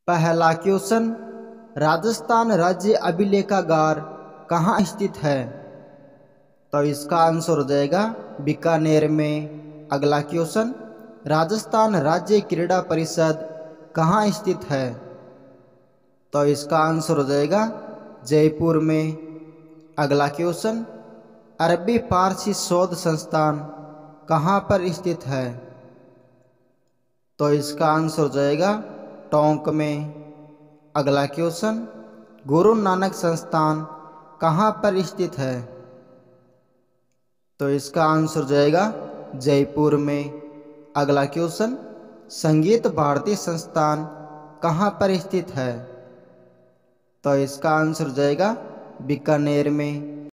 पहला क्वेश्चन, राजस्थान राज्य अभिलेखागार कहाँ स्थित है? तो इसका आंसर हो जाएगा बीकानेर में। अगला क्वेश्चन, राजस्थान राज्य क्रीड़ा परिषद कहाँ स्थित है? तो इसका आंसर हो जाएगा जयपुर में। अगला क्वेश्चन, अरबी फारसी शोध संस्थान कहाँ पर स्थित है? तो इसका आंसर हो जाएगा टोंक में। अगला क्वेश्चन, गुरु नानक संस्थान कहाँ पर स्थित है? तो इसका आंसर हो जाएगा जयपुर में। अगला क्वेश्चन, संगीत भारती संस्थान कहाँ पर स्थित है? तो इसका आंसर हो जाएगा बीकानेर में।